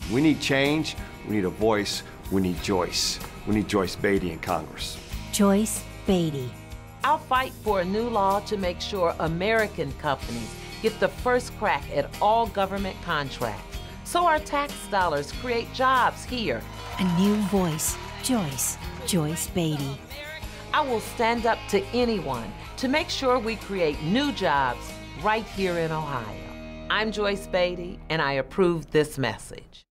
We need change, we need a voice, we need Joyce. We need Joyce Beatty in Congress. Joyce Beatty. I'll fight for a new law to make sure American companies get the first crack at all government contracts, so our tax dollars create jobs here. A new voice. Joyce Beatty. I will stand up to anyone to make sure we create new jobs right here in Ohio. I'm Joyce Beatty, and I approve this message.